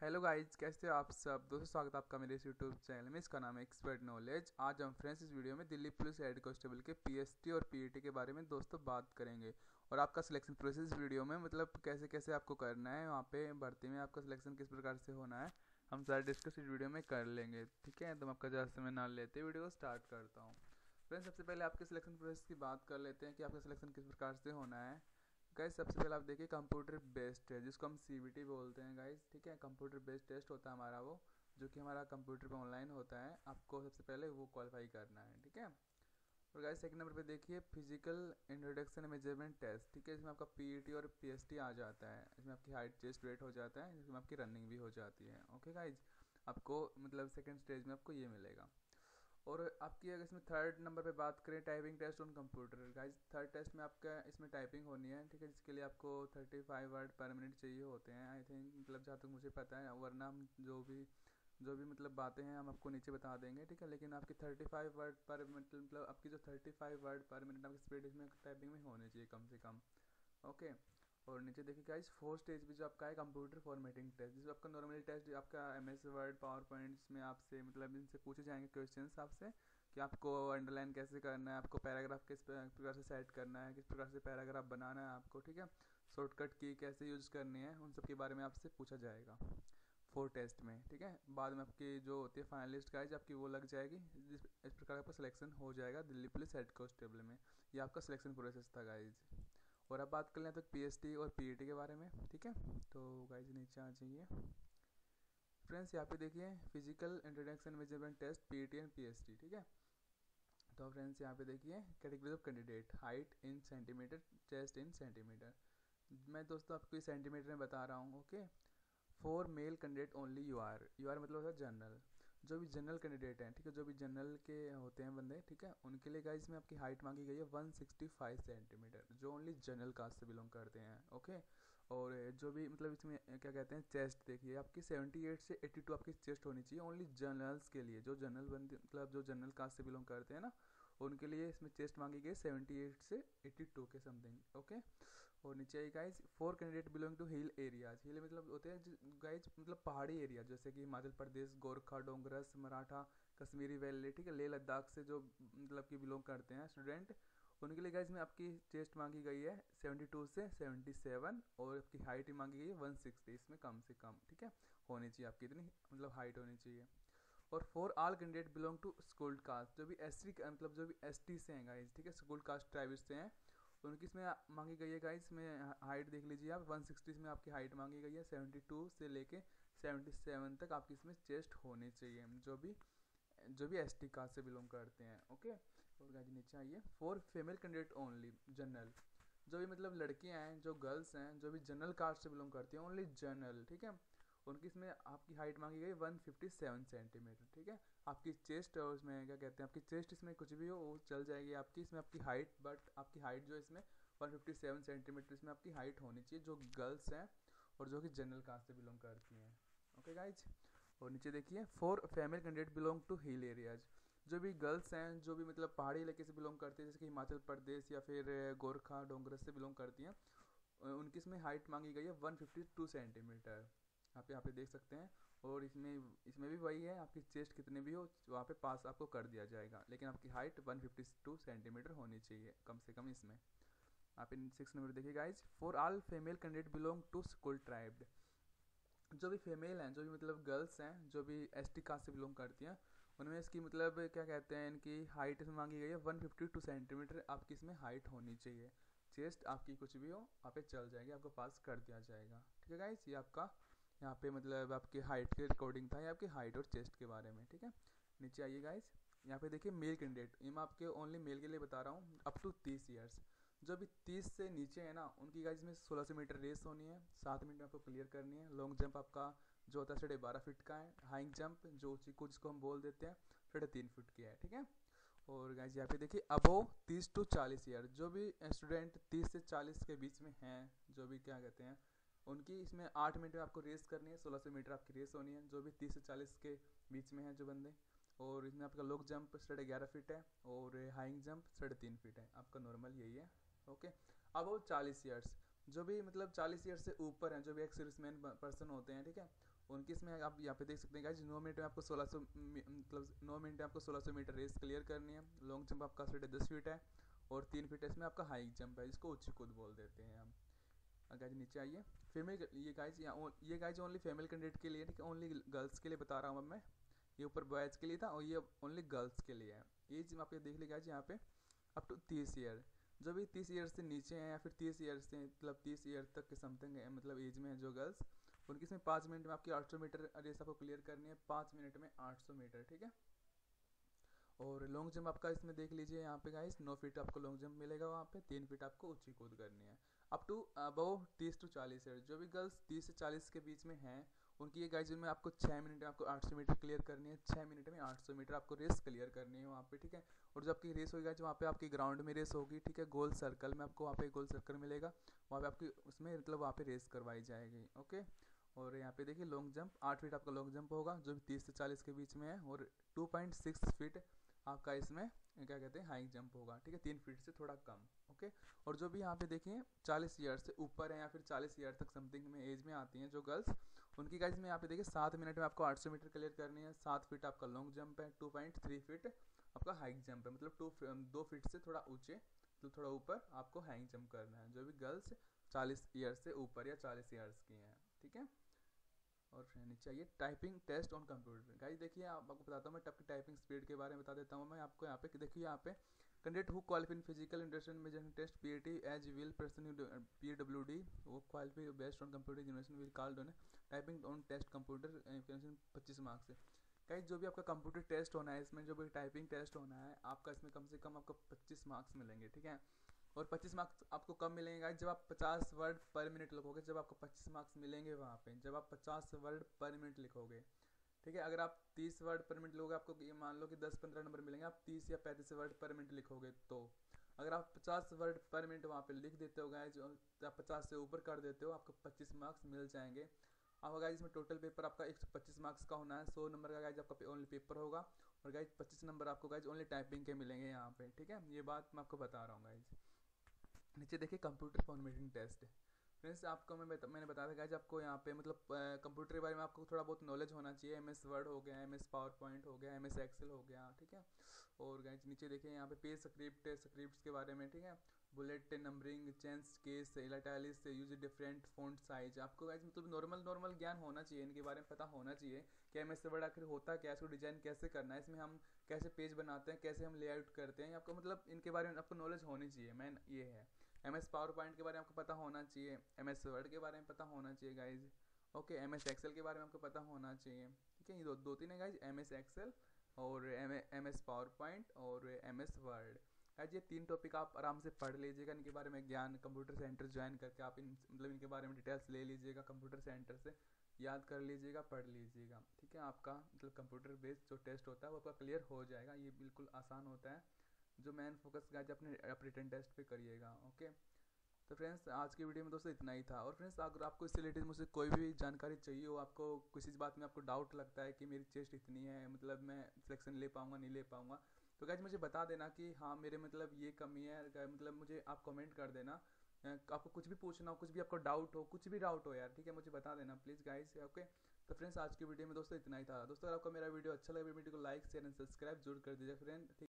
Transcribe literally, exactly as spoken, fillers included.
Hello guys, कैसे हो आप सब दोस्तों। स्वागत है आपका मेरे इस यूट्यूब चैनल में। इसका नाम है एक्सपर्ट नॉलेज। आज हम फ्रेंड्स इस वीडियो में दिल्ली पुलिस हेड कांस्टेबल के पीएसटी और पीईटी के बारे में दोस्तों बात करेंगे। और आपका सिलेक्शन प्रोसेस वीडियो में मतलब कैसे कैसे आपको करना है, वहाँ पे भर्ती में आपका सिलेक्शन किस प्रकार से होना है, हम सारे डिस्कस इस वीडियो में कर लेंगे। ठीक है, तो हम आपका ज़्यादा समय ना लेते वीडियो को स्टार्ट करता हूँ। फ्रेंड्स, सबसे पहले आपके सिलेक्शन प्रोसेस की बात कर लेते हैं कि आपका सिलेक्शन किस प्रकार से होना है। गाइस, सबसे पहले आप देखिए कंप्यूटर बेस्ड है, जिसको हम सीबीटी बोलते हैं गाइस। ठीक है, कंप्यूटर बेस्ड टेस्ट होता है हमारा, वो जो कि हमारा कंप्यूटर पे ऑनलाइन होता है। आपको सबसे पहले वो क्वालिफाई करना है। ठीक है। और गाइस, सेकंड नंबर पे देखिए फिजिकल इंट्रोडक्शन मेजरमेंट टेस्ट। ठीक है, इसमें आपका पीईटी और पीएसटी आ जाता है। इसमें आपकी हाइट चेस्ट वेट हो जाता है, इसमें आपकी रनिंग भी हो जाती है। ओके गाइज, आपको मतलब सेकेंड स्टेज में आपको ये मिलेगा। और आपकी अगर इसमें थर्ड नंबर पे बात करें, typing test on computer. Guys, third test में आपका इसमें टाइपिंग होनी है। ठीक है, जिसके लिए आपको thirty five word per minute चाहिए होते हैं आई थिंक, मतलब जहाँ तक मुझे पता है। वरना हम जो भी जो भी मतलब बातें हैं हम आपको नीचे बता देंगे। ठीक है, लेकिन आपकी thirty five word per minute मतलब आपकी जो thirty five word per minute आपकी स्पीड इसमें टाइपिंग में होनी चाहिए कम से कम। ओके। और नीचे देखिए गाइस, फोर्थ स्टेज भी जो आपका है कंप्यूटर फॉर्मेटिंग टेस्ट, जिसमें आपका नॉर्मली टेस्ट आपका M S Word PowerPoints में आपसे मतलब इनसे पूछे जाएंगे क्वेश्चंस आपसे कि आपको अंडरलाइन कैसे करना है, आपको पैराग्राफ किस प्रकार से सेट करना है, किस प्रकार से पैराग्राफ बनाना है आपको। ठीक है, शॉर्टकट की कैसे यूज़ करनी है, उन सब के बारे में आपसे पूछा जाएगा फोर टेस्ट में। ठीक है, बाद में आपकी जो होती है फाइनलिस्ट गाइज आपकी वो लग जाएगी, जिस इस प्रकार आपका सिलेक्शन हो जाएगा दिल्ली पुलिस हेड कांस्टेबल में। ये आपका सिलेक्शन प्रोसेस था गाइज। और अब बात कर लें तो पीएसटी और पीईटी के बारे में। ठीक है, तो गाइज नीचे आ जाइए। फ्रेंड्स, यहाँ पे देखिए physical introduction measurement test PET and PST. ठीक है, तो फ्रेंड्स यहाँ पे देखिए category of candidate, height in centimetre, chest in centimetre. मैं दोस्तों आपको सेंटीमीटर में बता रहा हूँ। Okay. For male candidate only U R, U R मतलब होता है जनरल। जो भी जनरल कैंडिडेट हैं, ठीक है, जो भी जनरल के होते हैं बंदे, ठीक है, उनके लिए गाइस में आपकी हाइट मांगी गई है वन सिक्सटी फाइव सेंटीमीटर, जो ओनली जनरल कास्ट से बिलोंग करते हैं। ओके। और जो भी मतलब इसमें क्या कहते हैं, चेस्ट देखिए आपकी सेवेंटी एट से एटी टू आपकी चेस्ट होनी चाहिए ओनली जनरल्स के लिए। जो जनरल बंदे मतलब जो जनरल कास्ट से बिलोंग करते हैं ना, उनके लिए इसमें चेस्ट मांगी गई सेवेंटी एट से एटी टू के समथिंग। ओके। और नीचे आई guys, for candidate belong to hill areas. Hill मतलब होते हैं गाइज मतलब पहाड़ी एरिया, जैसे कि हिमाचल प्रदेश, गोरखा, डोंगरस, मराठा, कश्मीरी वैली। ठीक है, लेह लद्दाख से जो मतलब कि बिलोंग करते हैं स्टूडेंट, उनके लिए गाइज में आपकी चेस्ट मांगी गई है सेवेंटी टू से सेवेंटी सेवन, और आपकी हाइट मांगी गई है वन सिक्सटी, इसमें कम से कम। ठीक है, होनी चाहिए आपकी इतनी मतलब हाइट होनी चाहिए। और for all candidate belong to scheduled caste, जो भी एस टी मतलब जो भी एस टी से हैं गाइज, ठीक है, स्कूल कास्ट ट्राइब्स से हैं, उनकी इसमें मांगी गई है गाइज, इसमें हाइट देख लीजिए आप, वन सिक्सटी में आपकी हाइट मांगी गई है, सेवेंटी टू से लेके सेवेंटी सेवन तक आपकी इसमें चेस्ट होनी चाहिए, जो भी जो भी एस टी कास्ट से बिलोंग करते हैं। ओके। और गाइज नीचे आइए, for female candidate only general, जो भी मतलब लड़कियां हैं, जो गर्ल्स हैं, जो भी जनरल कास्ट से बिलोंग करती हैं, ओनली जनरल। ठीक है, उनकी इसमें आपकी हाइट मांगी गई वन फिफ्टी सेवन सेंटीमीटर। ठीक है, आपकी चेस्ट और उसमें क्या कहते हैं, आपकी चेस्ट इसमें कुछ भी हो वो चल जाएगी आपकी, इसमें आपकी हाइट, बट आपकी हाइट जो इसमें वन फिफ्टी सेवन सेंटीमीटर इसमें आपकी हाइट होनी चाहिए, जो गर्ल्स हैं और जो कि जनरल कास्ट से बिलोंग करती हैं। Okay guys. और नीचे देखिए, for female candidate belong to hill areas, जो भी गर्ल्स हैं, जो भी मतलब पहाड़ी इलाके से बिलोंग करती है, जैसे कि हिमाचल प्रदेश या फिर गोरखा, डोंगरस से बिलोंग करती हैं, उनकी इसमें हाइट मांगी गई है वन फिफ्टी टू सेंटीमीटर। आप यहाँ पे देख सकते हैं। और इसमें इसमें भी वही है, आपकी चेस्ट कितने भी हो वहाँ पे पास आपको कर दिया जाएगा, लेकिन आपकी height one fifty two centimetre होनी चाहिए कम से कम इसमें। आप इन सिक्स नंबर देखिए guys, for all female candidate belong to scheduled tribe, जो भी फीमेल हैं, जो भी मतलब गर्ल्स हैं, जो भी एस टी कास्ट से बिलोंग करती हैं, उनमें इसकी मतलब क्या कहते हैं, इनकी हाइट इसमें मांगी गई है वन फिफ्टी टू सेंटीमीटर आपकी इसमें हाइट होनी चाहिए। चेस्ट आपकी कुछ भी हो वहाँ पे चल जाएगी, आपको पास कर दिया जाएगा। ठीक है गाइस, ये आपका यहाँ पे मतलब आपकी हाइट के रिकॉर्डिंग था, ये आपकी हाइट और चेस्ट के बारे में। ठीक है, नीचे आइए गाइस, यहाँ पे देखिए मेल कैंडिडेट, ये मैं आपके ओनली मेल के लिए बता रहा हूँ, अप टू तीस ईयर्स। जो भी तीस से नीचे है ना, उनकी गाइज में सोलह सौ मीटर रेस होनी है, सात मिनट में आपको क्लियर करनी है। लॉन्ग जंप आपका जो होता है साढ़े बारह फीट का है। हाइंग जंप जो ऊँची कूद जिसको हम बोल देते हैं, साढ़े तीन फीट की है। ठीक है। और गाइज यहाँ पे देखिए, अबो तीस टू चालीस ईयर, जो भी स्टूडेंट तीस से चालीस के बीच में हैं, जो भी क्या कहते हैं, उनकी इसमें आठ मिनट में आपको रेस करनी है, सोलह सौ मीटर आपकी रेस होनी है, जो भी तीस से चालीस के बीच में हैं जो बंदे। और इसमें आपका लॉन्ग जंप साढ़े ग्यारह फीट है, और हाइंग जंप साढ़े तीन फीट है, आपका नॉर्मल यही है। ओके। अब वो चालीस ईयर्स, जो भी मतलब चालीस ईयर्स से ऊपर हैं, जो भी एक्स सर्विसमैन पर्सन होते हैं, ठीक है, उनकी इसमें आप यहाँ पे देख सकते हैं गाइज, नौ मिनट में आपको सोलह सौ मतलब नौ मिनट में आपको सोलह सौ मीटर रेस क्लियर करनी है। लॉन्ग जंप आपका स्पीड दस फीट है और तीन फीट इसमें आपका हाई जंप है, जिसको ऊंची कूद बोल देते हैं हम। गाइज नीचे आइए, फीमेल ये गाइज यहाँ ये गाइज ओनली फीमेल कैंडिडेट के लिए, ठीक है, ओनली गर्ल्स के लिए बता रहा हूँ मैं। ये ऊपर बॉयज़ के लिए था और ये ओनली गर्ल्स के लिए है। एज आप ये देख लीजिए गाइज यहाँ पे अप टू तीस ईयर, जो भी तीस ईयर से नीचे हैं या फिर तीस ईयर से मतलब तीस ईयर तक के समथिंग मतलब एज में है जो गर्ल्स, उनकी इसमें पाँच मिनट में आपकी आठ सौ मीटर रेस आपको क्लियर करनी है, पाँच मिनट में आठ सौ मीटर, ठीक है। और लॉन्ग जंप आपका इसमें देख लीजिए यहाँ पे गाइस, नौ फीट आपको लॉन्ग जंप मिलेगा, वहाँ पे तीन फीट आपको ऊंची कूद करनी है। अप टू अबव तीस टू चालीस ईयर, जो भी गर्ल्स तीस से चालीस के बीच में हैं उनकी ये गाइस में आपको छः मिनट में आपको आठ सौ मीटर क्लियर करनी है, छः मिनट में आठ सौ मीटर आपको रेस क्लियर करनी है वहाँ पे, ठीक है। और जो आपकी रेस होगी वहाँ पे आपकी ग्राउंड में रेस होगी, ठीक है, गोल सर्कल में आपको वहाँ पे गोल सर्कल मिलेगा, वहाँ पे आपकी उसमें मतलब वहाँ पे रेस करवाई जाएगी, ओके। और यहाँ पे देखिए लॉन्ग जंप आठ फीट आपका लॉन्ग जंप होगा, जो भी तीस से चालीस के बीच में है, और टू पॉइंट सिक्स फीट आपका इसमें क्या कहते हैं हाई जंप होगा, ठीक है, तीन फीट से थोड़ा कम, ओके। और जो भी यहाँ पे देखिए चालीस ईयर से ऊपर है या फिर चालीस ईयर तक समथिंग में एज में आती हैं जो गर्ल्स, उनकी गाइज में यहाँ पे देखिए सात मिनट में आपको आठ सौ मीटर क्लियर करनी है, सात फीट आपका लॉन्ग जंप है, टू पॉइंट थ्री फीट आपका हाई जंप है, मतलब टू दो फीट से थोड़ा ऊँचे तो थोड़ा ऊपर आपको हाई जंप करना है, जो भी गर्ल्स चालीस ईयर से ऊपर या चालीस ईयर्स की हैं, ठीक है। और नीचे आइए, typing test on computer. Guys देखिए आप आपको बताता हूँ मैं टप की टाइपिंग स्पीड के बारे में बता देता हूँ मैं आपको। यहाँ पे देखिए यहाँ पे candidate who qualify in physical industrial measuring test PAT as will person PWD वो qualify based on computer generation will called on typing on test computer पच्चीस मार्क्स से। गाइस जो भी आपका कंप्यूटर टेस्ट होना है, इसमें जो भी टाइपिंग टेस्ट होना है आपका, इसमें कम से कम आपको पच्चीस मार्क्स मिलेंगे, ठीक है। और पच्चीस मार्क्स आपको कब मिलेंगे गाइस, जब आप पचास वर्ड पर मिनट लिखोगे, जब आपको पच्चीस मार्क्स मिलेंगे वहाँ पे जब आप पचास वर्ड पर मिनट लिखोगे, ठीक है। अगर आप तीस वर्ड पर मिनट लिखोगे आपको ये मान लो कि दस पंद्रह नंबर मिलेंगे, आप तीस या पैंतीस वर्ड पर मिनट लिखोगे तो। अगर आप पचास वर्ड पर मिनट वहाँ पे लिख देते हो गाइस, आप पचास से ऊपर कर देते हो, आपको पच्चीस मार्क्स मिल जाएंगे। अब गाइस इसमें टोटल पेपर आपका एक सौ पच्चीस मार्क्स का होना है, सौ नंबर का गाइस आपका ओनली पेपर होगा, और गाइस पच्चीस नंबर आपको गाइस ओनली टाइपिंग के मिलेंगे यहाँ पे, ठीक है। ये बात मैं आपको बता रहा हूँ गाइस। नीचे देखिए कंप्यूटर फॉर्मेटिंग टेस्ट। फ्रेंड्स आपको मैं बता, मैंने बताया था गाइज आपको यहाँ पे मतलब कंप्यूटर के बारे में आपको थोड़ा बहुत नॉलेज होना चाहिए, एम एस वर्ड हो गया, एम एस पावर पॉइंट हो गया, एम एस एक्सेल हो गया, ठीक है। और गाइज नीचे देखिए यहाँ पे पेज स्क्रिप्ट स्क्रिप्ट के बारे में, ठीक है, bullet numbering change case italics use different font size. आपको गाइज मतलब नॉर्मल नॉर्मल ज्ञान होना चाहिए, इनके बारे में पता होना चाहिए कि एम एस वर्ड आखिर होता क्या है, इसको डिजाइन कैसे करना है, इसमें हम कैसे पेज बनाते हैं, कैसे हम लेआउट करते हैं, आपको मतलब इनके बारे में आपको नॉलेज होनी चाहिए। मैन ये है एम एस पावर पॉइंट के बारे में आपको पता होना चाहिए, एम एस वर्ड के बारे में पता होना चाहिए guys, okay. M S Excel के बारे में आपको पता होना चाहिए, ठीक है। ये दो दो तीन है गाइज, एम एस एक्सेल और एम एस पावर पॉइंट और एम एस वर्ड। गाइज ये तीन टॉपिक आप आराम से पढ़ लीजिएगा, इनके बारे में ज्ञान कंप्यूटर सेंटर ज्वाइन करके आप इन मतलब इनके बारे में डिटेल्स ले लीजिएगा, कंप्यूटर सेंटर से याद कर लीजिएगा, पढ़ लीजिएगा, ठीक है। आपका मतलब कंप्यूटर बेस्ड जो टेस्ट होता है वो आपका क्लियर हो जाएगा, ये बिल्कुल आसान होता है। जो मेन फोकस गाइज अपने रिटन टेस्ट पे करिएगा, ओके। तो फ्रेंड्स आज की वीडियो में दोस्तों इतना ही था। और फ्रेंड्स अगर आपको इससे रिलेटेड मुझसे कोई भी जानकारी चाहिए हो, आपको किसी बात में आपको डाउट लगता है कि मेरी चेस्ट इतनी है, मतलब मैं सिलेक्शन ले पाऊंगा नहीं ले पाऊंगा, तो गाइज मुझे बता देना कि हाँ मेरे मतलब ये कमी है, मतलब मुझे आप कमेंट कर देना। आपको कुछ भी पूछना हो, कुछ भी आपको डाउट हो, कुछ भी डाउट हो यार, ठीक है, मुझे बता देना प्लीज़ गाइज, ओके। तो फ्रेंड्स आज की वीडियो में दोस्तों इतना ही था। दोस्तों अगर आपको मेरा वीडियो अच्छा लगे वीडियो को लाइक शेयर एंड सब्सक्राइब जरूर कर दीजिए फ्रेंड।